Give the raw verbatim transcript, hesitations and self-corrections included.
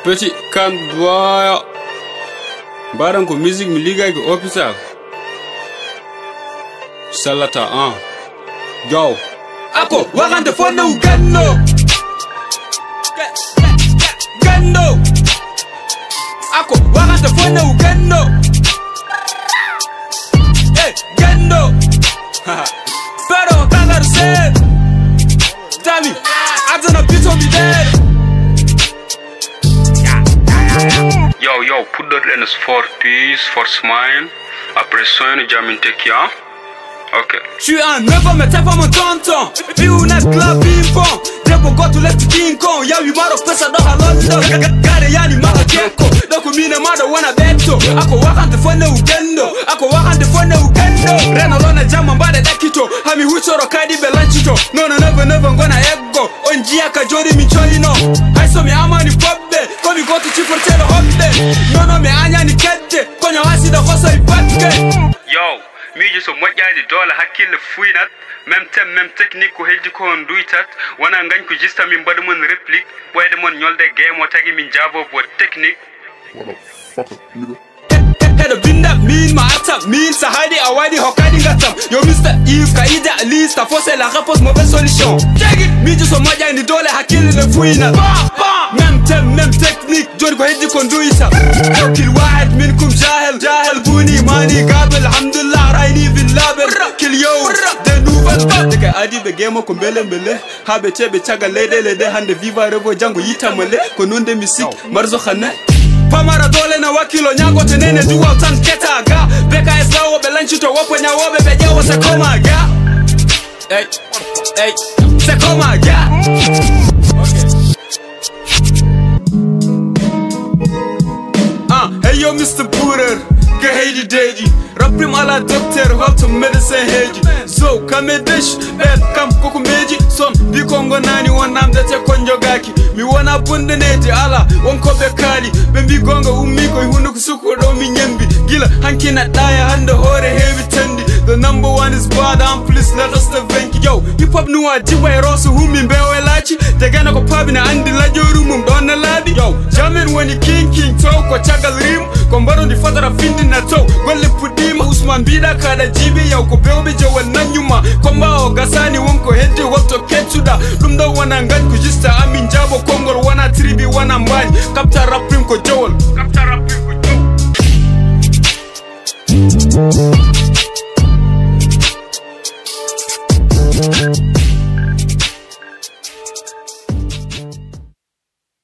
Petit kan boy. Barang ko music mi liga ko hôpital. Salata ah. Go. Ako wakante fona ugando. Gando. Ako wakante fona ugando. Hey, gando. Pero kangar se. Tami, adana pito mi dead. Yo yo, put that in his for peace, for smile. Après soin de jamin tekia. Ok. J'suis un neuf ans mais t'es pas mon tonton. Puis on est club ping-pong. T'es pour go to left King Kong. Y'a huit maro pesa do halondo. Gare yani maka keko. Doko mine mado wana beto. Ako wakante fone ugendo. Ako wakante fone ugendo. Rena lona jama mbade dekito. Hami huchoro kadi belanchito. No no never never ngona ego. Onjia kajori micholino. Haiso mi ama ni pobbe. Komi go to chief for telo hobde. No no me anya ni kette. Konya wasi da koso ipatke. Yo. Miji so moƴƴaade doole hakkille fuynat même tem même technique ko heddi ko on duytat wona ngañ ko jista min mbaɗa mon réplique ɓoyde mon ñolde game o tagi min jaabo bo technique heɗo binda min ma atam min sa haadi a waɗi hokkadi gattam yo mister Yves ka ide a liste fo c'est la réponse mauvaise solution tagi miji so moƴƴani doole hakkille le fuynat même tem même technique joni ko heddi ko duyta kil wahid minkum jahel jahel buni mani gabel alhamdulillah rayni villabel kil yow de nouvelle de kay adi be gemo ko mbele mbele habe tebe caga lede lede hande viva revo jango yitamale ko nonde musique marzo khane pamara dole na wakilo nyago tenene duwa tan keta ga beka eslawo be lanchito wopo nyawobe be jewo se koma ga hey hey se koma ga ah hey yo mister Purer ke heidi deji rapim ala doctor hopto medicine heji so kame dish ben kam koko meji son bi kongo nani wonam de te konjogaki mi wona bunde neti ala wonko be kali be bi gonga ummi ko hunu ko suko do mi nyambi gila hankina daya hande hore heavy tandi the number one is bad and please let us the venki yo hip hop nuwa jibai rosu humi mbewe lachi te gana ko pabina andi la joru mum don na labi yo jamen woni king king to ko chagal rim ko mbaro di fatara findi na to golle pudima usman bida kada jibi yaw ko bewbe jowal nanyuma komba o gasani wonko hedde wotto kettuda dum do wana ngan ko jista amin jabo kongol wana tribi wana mbani kapta rapim ko jowol kapta rapim ko jowol